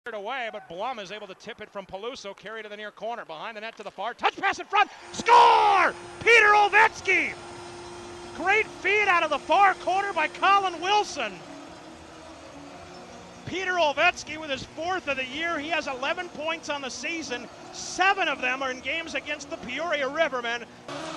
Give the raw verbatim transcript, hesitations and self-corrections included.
away, but Blum is able to tip it from Peluso, carry to the near corner, behind the net to the far, touch pass in front, score! Peter Olvecky! Great feed out of the far corner by Colin Wilson. Peter Olvecky with his fourth of the year. He has eleven points on the season. Seven of them are in games against the Peoria Rivermen.